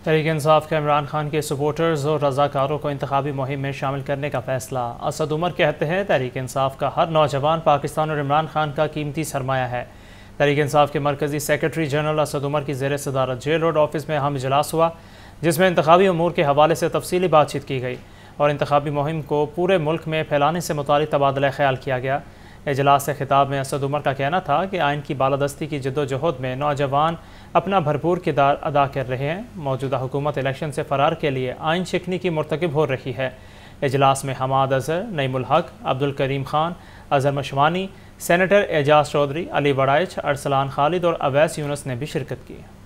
तहरीक-ए-इंसाफ के इमरान खान के सपोर्टर्स और रज़ाकारों को इंतखाबी मुहिम में शामिल करने का फैसला। असद उमर कहते हैं तहरीक-ए-इंसाफ का हर नौजवान पाकिस्तान और इमरान खान का कीमती सरमाया है। तहरीक-ए-इंसाफ के मरकज़ी सेक्रेटरी जनरल असद उमर की ज़ेर सदारत जेल रोड ऑफिस में अहम इजलास हुआ, जिसमें इंतखाबी अमूर के हवाले से तफसीली बातचीत की गई और इंतखाबी मुहिम को पूरे मुल्क में फैलाने से मुतालिक तबादला ख्याल किया गया। इजलास से खिताब में असद उमर का कहना था कि आइन की बालादस्ती की जद्दोजहद में नौजवान अपना भरपूर किरदार अदा कर रहे हैं। मौजूदा हुकूमत इलेक्शन से फ़रार के लिए आइन शिकनी की मुर्तकिब हो रही है। इजलास में हमाद अजहर, नईमुल हक, अब्दुल करीम खान, अजहर मशवानी, सेनेटर एजाज चौधरी, अली वड़ाइच, अरसलान खालिद और अवैस यूनुस ने भी शिरकत की।